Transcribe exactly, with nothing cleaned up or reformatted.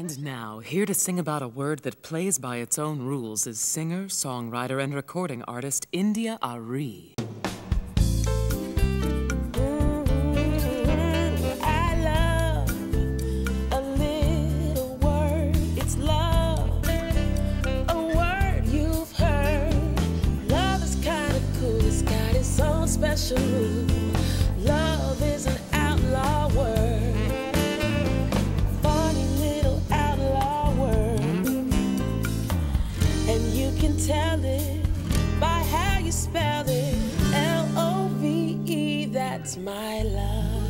And now, here to sing about a word that plays by its own rules is singer, songwriter, and recording artist India Arie. Special. Love is an outlaw word, funny little outlaw word, and you can tell it by how you spell it. L O V E, that's my love.